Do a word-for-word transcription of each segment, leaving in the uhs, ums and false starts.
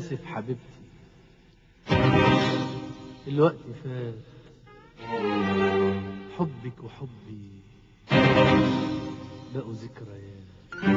آسف حبيبتي، الوقت فات، حبك وحبي بقوا ذكريات.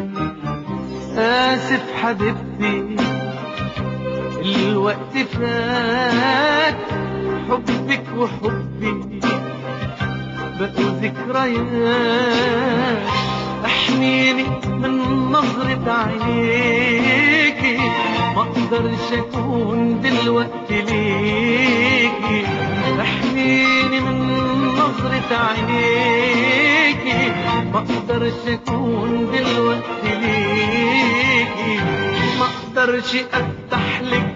آسف حبيبتي، الوقت فات، حبك وحبي بقوا ذكريات. احميني من نظرة عينيكي، ما اقدرش اكون دلوقتي ليكي. احميني من نظرة عينيكي، ما اقدرش اكون دلوقتي ليكي. ما اقدرش افتح لك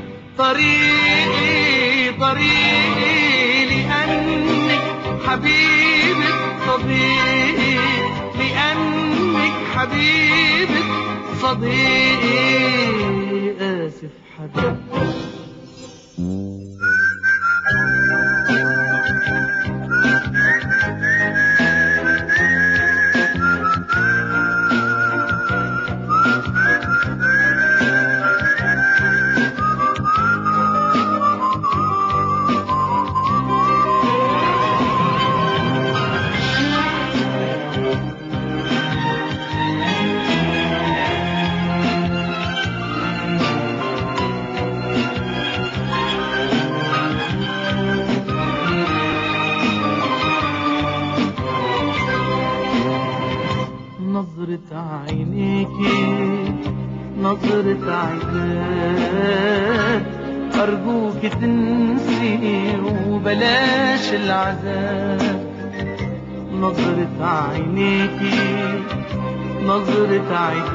طريقي طريقي، لانك حبيبة صديقي، لانك حبيبة صديقي. آسف حبيبتي. نظرة عينيكي نظرة عذاب، أرجوك تنسي وبلاش العذاب. نظرة عينيكي نظرة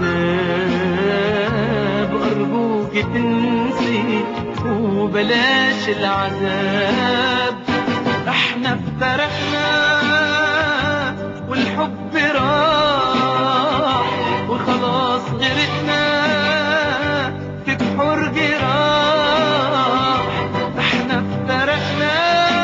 عذاب، أرجوك تنسي وبلاش العذاب. احنا افترقنا والحب راح، وخلاص غرقنا في بحور جراح. احنا افترقنا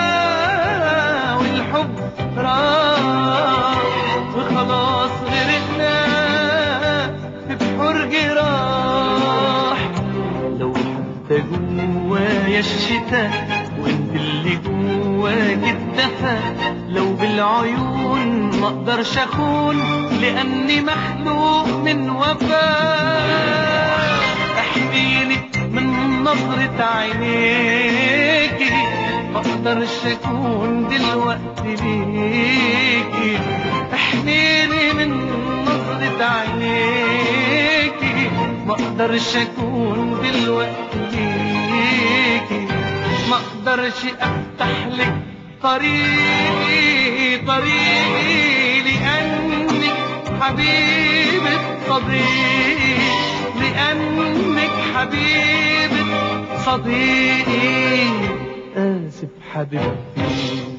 والحب راح، وخلاص غرقنا في بحور جراح. لو حتى جوايا الشتاء وانت اللي جواك الدفا، لو بالعيون ما اقدرش اخون لاني مخلوق من وفاء. احميني من نظرة عينيكي، ما اقدرش اكون دلوقتي ليكي. احميني من نظرة عينيكي، ما اقدرش اكون دلوقتي ليكي. ما اقدرش افتح لك طريقي طريقي، لانك حبيبة صديقي، لانك حبيبة صديقي. آسف حبيبتي.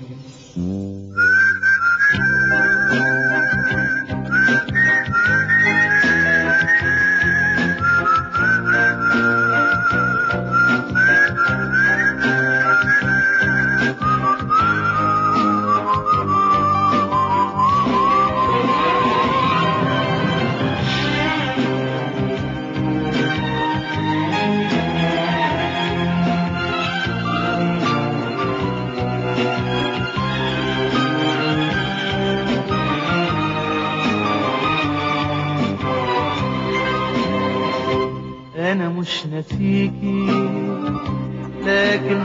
أنا مش ناسيكي لكن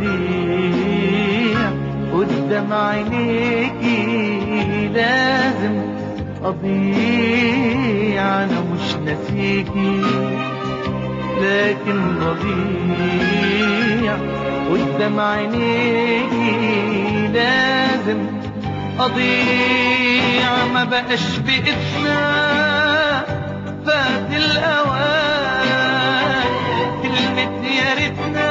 بضيع قدام عينيكي، لازم أضيع. أنا مش ناسيكي لكن بضيع قدام عينيكي، لازم أضيع. ما بقاش بإيدنا فات الأوان، كلمة يا ريتنا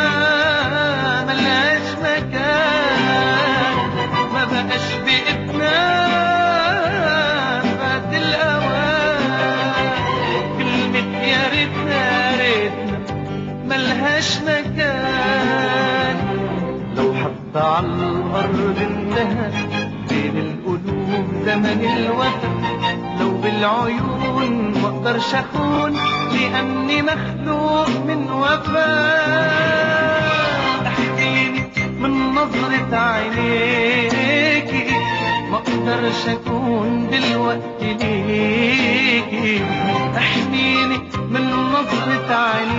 ملهاش مكان. ما بقاش بإيدنا فات الأوان، كلمة يا ريتنا ريتنا ملهاش مكان. لو حتى على الأرض انتهى بين القلوب زمن الوفا، لو بالعيون أخون ما أقدرش أخون لأني مخلوق من وفاء. احميني من نظرة عينيكي ما أقدرش أكون دلوقتي ليكي. احميني من نظرة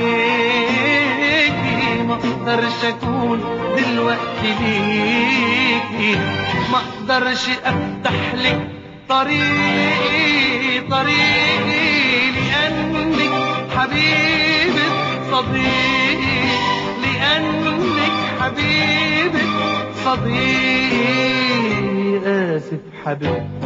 عينيكي ما أقدرش أكون دلوقتي ليكي. ما أقدرش أفتح لك طريقي طريقي لأنك حبيبة صديقي، لأنك حبيبة صديقي. آسف حبيبتي